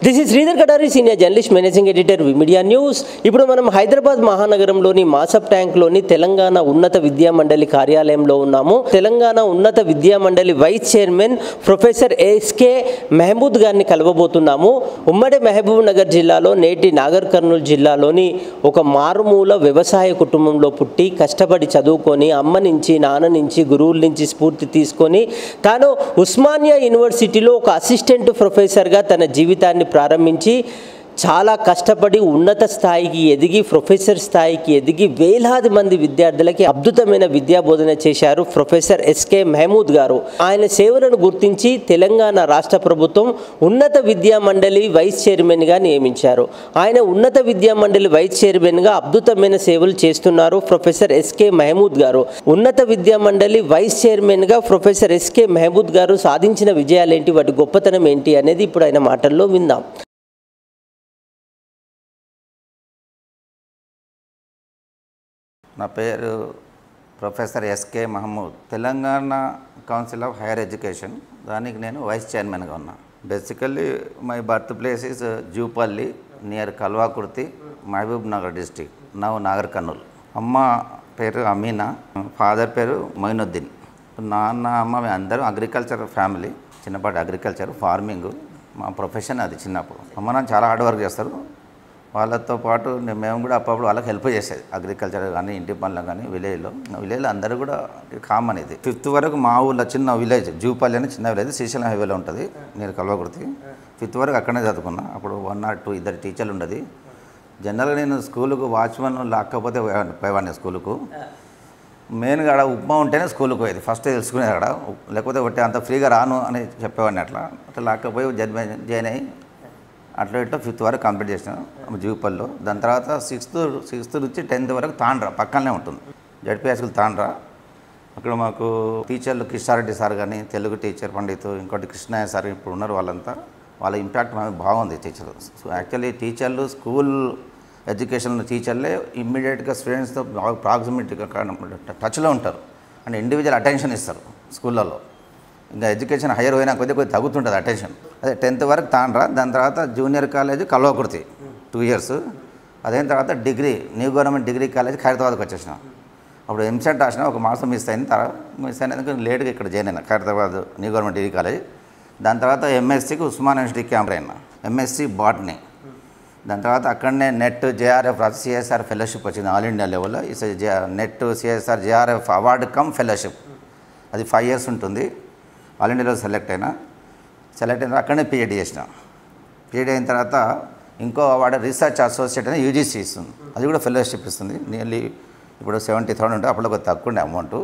This is Sridhar Kadari, senior journalist, managing editor, media news. ఇప్పుడు మనం హైదరాబాద్ మహానగరంలోని మాసప్ ట్యాంక్లోని తెలంగాణ ఉన్నత విద్యా మండలి కార్యాలయంలో ఉన్నాము. తెలంగాణ ఉన్నత విద్యా మండలి vice chairman professor SK Mahmood గారిని కలవబోతున్నాము. ఉమ్మడి మహబూబ్ నగర్ జిల్లాలో నేటి నాగర్ కర్నూలు జిల్లాలోని ఒక మారుమూల వ్యవసాయ కుటుంబంలో పుట్టి కష్టపడి చదువుకొని అమ్మ నుంచి నాన్న నుంచి గురువుల నుంచి స్ఫూర్తి తీసుకొని తాను ఉస్మానియా యూనివర్సిటీలో ఒక అసిస్టెంట్ ప్రొఫెసర్గా తన జీవితాన్ని ప్రారంభించి చాలా కష్టపడి ఉన్నత స్థాయికి ఎదిగి ప్రొఫెసర్ స్థాయికి ఎదిగి వేలాది మంది విద్యార్థులకి అద్భుతమైన విద్యా బోధన చేశారు ప్రొఫెసర్ ఎస్కే మహమూద్ గారు. ఆయన సేవలను గుర్తించి తెలంగాణ రాష్ట్ర ప్రభుత్వం ఉన్నత విద్యా మండలి వైస్ చైర్మన్గా నియమించారు. ఆయన ఉన్నత విద్యా మండలి వైస్ చైర్మన్గా అద్భుతమైన సేవలు చేస్తున్నారు ప్రొఫెసర్ ఎస్కే మహమూద్ గారు. ఉన్నత విద్యా మండలి వైస్ చైర్మన్గా ప్రొఫెసర్ ఎస్కే మహమూద్ గారు సాధించిన విజయాలేంటి, వాటి గొప్పతనం ఏంటి అనేది ఇప్పుడు ఆయన మాటల్లో విందాం. నా పేరు professor SK Mahmood. Telangana council of higher education, దానికి నేను వైస్ చైర్మన్గా ఉన్నా. Basically my birth place is Jupalli near Kalwakurthy, Mahabub Nagar district, now Nagar Kurnool. అమ్మ పేరు అమీనా, ఫాదర్ పేరు మొయినుద్దీన్. నాన్న అమ్మ అందరూ అగ్రికల్చర్ ఫ్యామిలీ, చిన్నపాటి అగ్రికల్చర్ ఫార్మింగ్ మా ప్రొఫెషన్ అది. చిన్నప్పుడు అమ్మ నాన్న చాలా హార్డ్ వర్క్ చేస్తారు. వాళ్ళతో పాటు మేము కూడా అప్పుడప్పుడు వాళ్ళకి హెల్ప్ చేసేది, అగ్రికల్చర్ కానీ ఇంటి పనులు కానీ. విలేజ్లో అందరూ కూడా కామన్ ఇది. 5th వరకు మా ఊళ్ళో చిన్న విలేజ్ జూపల్లి అని చిన్న విలేజ్, శ్రీశైలం హైవేలో ఉంటుంది, నేను కల్వకుర్తి. 5th వరకు అక్కడనే చదువుకున్నా. అప్పుడు 1 or 2 ఇద్దరు టీచర్లు ఉండేది. జనరల్గా నేను స్కూలుకు వాచ్మెన్ లేకపోతే పోయేవాడిని స్కూలుకు. మెయిన్గా అక్కడ ఉప్మా ఉంటేనే స్కూల్కి పోయేది, ఫస్ట్ తెలుసుకునేది అక్కడ. లేకపోతే ఒకటి అంత ఫ్రీగా రాను అని చెప్పేవాడిని. అట్లా లేకపోయి జాయిన్ అయ్యి అట్లా ఇట్లా 5th వరకు కంప్లీట్ చేసినాను జూపల్లో. దాని తర్వాత 6th నుంచి 10th వరకు తాండ్రా పక్కనే ఉంటుంది, జడ్పీ స్కూల్ తాండ్రా. అక్కడ మాకు టీచర్లు కిషారెడ్డి సార్ కానీ, తెలుగు టీచర్ పండిత్, ఇంకోటి కృష్ణయ్య సార్ ఇప్పుడు ఉన్నారు. వాళ్ళ ఇంపాక్ట్ మనకు బాగుంది టీచర్లు. సో యాక్చువల్లీ టీచర్లు స్కూల్ ఎడ్యుకేషన్ టీచర్లే ఇమ్మీడియట్గా స్టూడెంట్స్తో ప్రాక్సిమిటీగా టచ్లో ఉంటారు అండ్ ఇండివిజువల్ అటెన్షన్ ఇస్తారు స్కూళ్ళల్లో. ఇంకా ఎడ్యుకేషన్ హైయర్ పోయినా కొద్దిగా తగ్గుతుంటుంది అటెన్షన్. అదే 10th వరకు తాండ్రా. దాని తర్వాత జూనియర్ కాలేజ్ కల్వకుర్తి 2 years. అదైన తర్వాత degree new government degree college ఖైరతాబాద్కి వచ్చేసిన. అప్పుడు ఎంసెట్ రాసిన, ఒక మాసం మిస్ అయినందుకు లేట్గా ఇక్కడ జాయిన్ అయినా, Khairatabad new government degree college. దాని తర్వాత ఎంఎస్సీకి ఉస్మాన్ యూనివర్సిటీ క్యాంపర్ అయినా, ఎంఎస్సీ బాటనీ. దాని తర్వాత అక్కడనే నెట్ జేఆర్ఎఫ్ రాసి సిఎస్ఆర్ ఫెలోషిప్ వచ్చింది ఆల్ ఇండియా లెవెల్లో. NET CSIR JRF award cum fellowship, అది 5 years ఉంటుంది. ఆల్ ఇండియాలో సెలెక్ట్ అయిన తర్వాత అక్కడనే పిహెచ్డీ చేసిన. పిహెచ్డీ అయిన తర్వాత ఇంకో అవార్డు రీసెర్చ్ అసోసియేట్ అని యూజీసీ ఇస్తుంది, అది కూడా ఫెలోషిప్ ఇస్తుంది. నియర్లీ ఇప్పుడు 70,000 ఉంటుంది, అప్పుడు కొద్దిగా తక్కువ ఉండే అమౌంట్.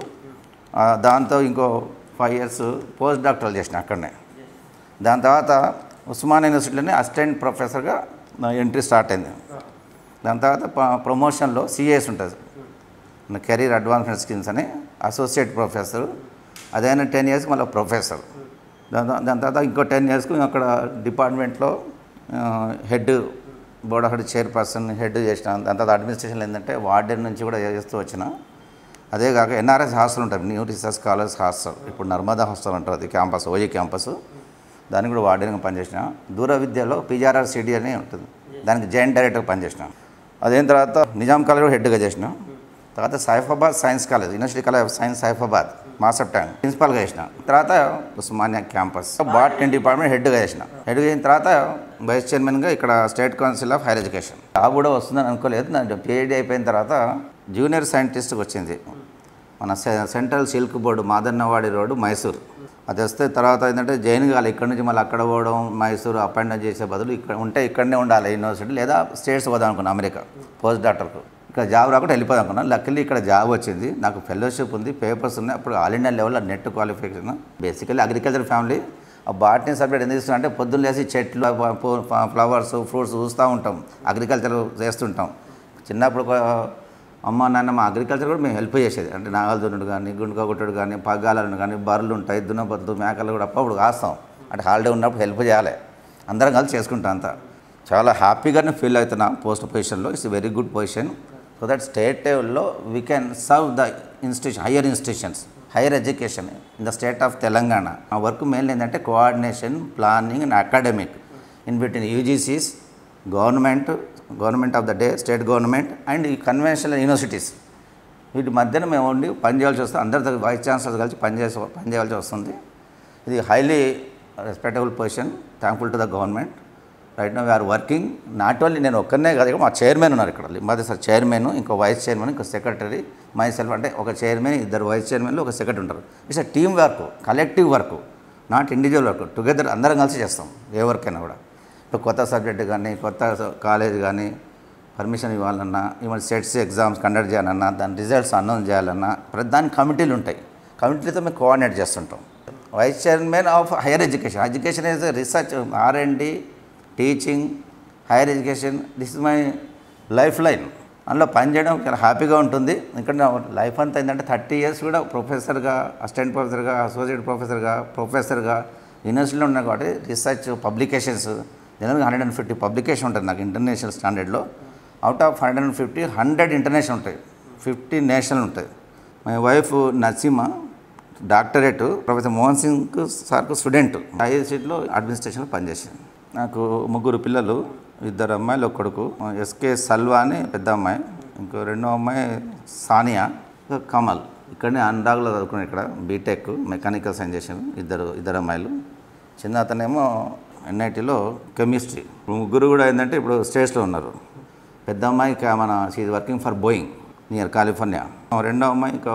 దాంతో ఇంకో 5 years పోస్ట్ డాక్టరల్ చేసిన అక్కడనే. దాని తర్వాత ఉస్మాన్ యూనివర్సిటీలోనే అసిస్టెంట్ ప్రొఫెసర్గా ఎంట్రీ స్టార్ట్ అయింది. దాని తర్వాత ప్రమోషన్లో సిఏఎస్ ఉంటుంది, కెరీర్ అడ్వాన్స్మెంట్ స్కీమ్స్ అని, అసోసియేట్ ప్రొఫెసర్. అదైనా 10 years మళ్ళీ ప్రొఫెసర్. దాని తర్వాత ఇంకో 10 years అక్కడ డిపార్ట్మెంట్లో head, board of chairperson head చేసిన. దాని తర్వాత అడ్మినిస్ట్రేషన్ ఏంటంటే వార్డెన్ నుంచి కూడా చేస్తూ వచ్చిన. అదే కాక ఎన్ఆర్ఎస్ హాస్టల్ ఉంటుంది, న్యూ రీసెర్చ్ స్కాలర్స్ హాస్టల్, ఇప్పుడు నర్మదా హాస్టల్ అంటారు, అది క్యాంపస్, ఓజీ క్యాంపస్. దానికి కూడా వార్డెన్గా పనిచేసిన. దూర విద్యలో పిజిఆర్ఆర్ సిడి అని ఉంటుంది, దానికి జాయింట్ డైరెక్టర్గా పనిచేసిన. అదైన తర్వాత నిజాం కాలేజ్ హెడ్గా చేసిన. తర్వాత Saifabad science college, university college of science Saifabad, Masab tank ప్రిన్సిపాల్గా చేసిన. తర్వాత ఉస్మానియా క్యాంపస్ బాటనీ డిపార్ట్మెంట్ హెడ్గా చేసిన. హెడ్గా చేసిన తర్వాత వైస్ చైర్మన్గా ఇక్కడ state council of higher education. Job కూడా వస్తుందని అనుకోలేదు. నా పిహెచ్డీ అయిపోయిన తర్వాత జూనియర్ సైంటిస్ట్కి వచ్చింది, మన central silk board, Madannavadi road, Mysore. అది వస్తే తర్వాత ఏంటంటే జైన్ కావాలి, ఇక్కడ నుంచి మళ్ళీ అక్కడ పోవడం, మైసూరు అప్ అండ్ డౌన్ చేసే బదులు ఇక్కడనే ఉండాలి యూనివర్సిటీ, లేదా స్టేట్స్ పోదాం అనుకున్నాను, అమెరికా పోస్ట్ డాక్టర్కు. ఇక్కడ జాబ్ రాకుండా వెళ్ళిపోదాం అనుకున్నాను. లక్కీలీ ఇక్కడ జాబ్ వచ్చింది, నాకు ఫెలోషిప్ ఉంది, పేపర్స్ ఉన్నాయి. అప్పుడు ఆల్ ఇండియా లెవెల్లో NET qualification. Basically agriculture family. ఆ బాటనీ సబ్జెక్ట్ ఎందుకు ఇస్తున్నా అంటే పొద్దున్న లేసి చెట్లు, ఫ్లవర్స్, ఫ్రూట్స్ చూస్తూ ఉంటాం, అగ్రికల్చర్ చేస్తుంటాం. చిన్నప్పుడు అమ్మ నాన్న మా అగ్రికల్చర్ కూడా మేము హెల్ప్ చేసేది. అంటే నాగలు దున్నుడు కానీ, గుండుక కొట్టుడు కానీ, పగ్గాలను కానీ, బర్రెలు ఉంటాయి, దున్నపద్దు, మేకలు కూడా అప్పుడు కాస్తాం. అంటే హాలిడే ఉన్నప్పుడు హెల్ప్ చేయాలి, అందరం కలిసి చేసుకుంటాం. అంతా చాలా హ్యాపీగానే ఫీల్ అవుతున్నా పోస్ట్ పొజిషన్లో. It's very good position. So that state లెవెల్లో we can serve the institution, higher institutions, higher education in the state of Telangana. మా వర్క్ మెయిన్ ఏంటంటే coordination, planning and academic. In between UGCs, government of the day, state government and ఈ conventional universities వీటి మధ్యన మేము ఉండి పనిచేయాల్సి వస్తుంది. అందరితో vice chancellors కలిసి పనిచేయాల్సి వస్తుంది. ఇది highly respectable position, thankful to the government. Right now we are working. Not only నేను ఒక్కనే కాదు, మా చైర్మన్ ఉన్నారు ఇక్కడ, లింబాద్రి సార్ చైర్మన్, ఇంకో వైస్ చైర్మన్, ఇంకో సెక్రటరీ, మై సెల్ఫ్, అంటే ఒక చైర్మన్, ఇద్దరు వైస్ చైర్మన్లు, ఒక సెక్రటరీ ఉంటారు. It's a team work, collective work, not individual work. Together అందరం కలిసి చేస్తాం ఏ వర్క్ అయినా కూడా. ఇప్పుడు కొత్త సబ్జెక్ట్ కానీ, కొత్త కాలేజ్ కానీ పర్మిషన్ ఇవ్వాలన్నా, ఈవెన్ సెట్స్ ఎగ్జామ్స్ కండక్ట్ చేయాలన్నా, దాని రిజల్ట్స్ అనౌన్స్ చేయాలన్నా ప్రతి దానికి కమిటీలు ఉంటాయి. కమిటీలతో మేము కోఆర్డినేట్ చేస్తుంటాం. Vice chairman of higher education. Education is research, R&D, teaching, higher education. This is my life line. అందులో పనిచేయడం చాలా హ్యాపీగా ఉంటుంది. ఇక్కడ లైఫ్ అంతా ఏంటంటే 30 years కూడా ప్రొఫెసర్గా, అసిస్టెంట్ ప్రొఫెసర్గా, అసోసియేట్ ప్రొఫెసర్గా యూనివర్సిటీలో ఉన్నా కాబట్టి రీసెర్చ్ పబ్లికేషన్స్ జనరల్గా 150 పబ్లికేషన్ ఉంటుంది నాకు ఇంటర్నేషనల్ స్టాండర్డ్లో. అవుట్ ఆఫ్ 150, 100 ఇంటర్నేషనల్ ఉంటాయి, 50 నేషనల్ ఉంటాయి. My wife Naseema doctorate professor Mohan Singh సార్కు స్టూడెంట్, ఐఐసీలో అడ్మినిస్ట్రేషన్లో పనిచేసింది. నాకు 3 పిల్లలు, 2 అమ్మాయిలు, 1 కొడుకు. ఎస్కే సల్వా అని పెద్ద అమ్మాయి, ఇంకో 2వ అమ్మాయి సానియా, కమల్. ఇక్కడనే అనురాగ్లో చదువుకున్నాను, ఇక్కడ బీటెక్ మెకానికల్ సైన్స్ చేసాను. ఇద్దరు అమ్మాయిలు. చిన్న అతనేమో NITలో కెమిస్ట్రీ. 3 కూడా ఏంటంటే ఇప్పుడు స్టేట్స్లో ఉన్నారు. పెద్ద అమ్మాయి she working for Boeing near California. 2వ అమ్మాయి ఇంకా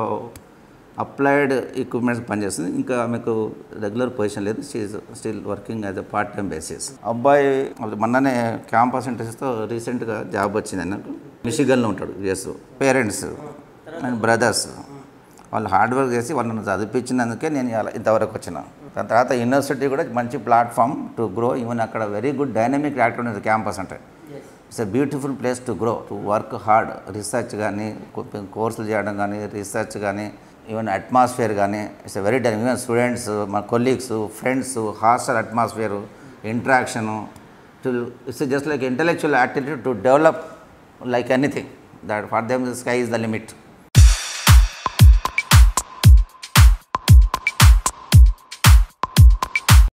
అప్లైడ్ ఎక్విప్మెంట్స్ పనిచేస్తుంది. ఇంకా ఆమెకు రెగ్యులర్ పొజిషన్ లేదు, she still working as a part time basis. అబ్బాయి మొన్ననే క్యాంపస్ ఇంటర్వ్యూస్తో రీసెంట్గా జాబ్ వచ్చింది నాకు. మిషిగన్లో ఉంటాడు యుఎస్. పేరెంట్స్ అండ్ బ్రదర్స్ వాళ్ళు హార్డ్ వర్క్ చేసి వాళ్ళని చదివించినందుకే నేను ఇంతవరకు వచ్చిన. దాని తర్వాత యూనివర్సిటీ కూడా మంచి ప్లాట్ఫామ్ టు గ్రో. ఈవెన్ అక్కడ వెరీ గుడ్ డైనమిక్ యాక్టివిటీ ఉంది క్యాంపస్ అంటే. It's a beautiful place to grow, to work hard. Research కానీ, కోర్సులు చేయడం కానీ, రీసెర్చ్ కానీ, ఈవెన్ అట్మాస్ఫియర్ కానీ it's a very dynamic. Even students, మన colleagues, friends, hostel atmosphere, interaction, it's just like intellectual activity to develop like anything. That for them the sky is the limit.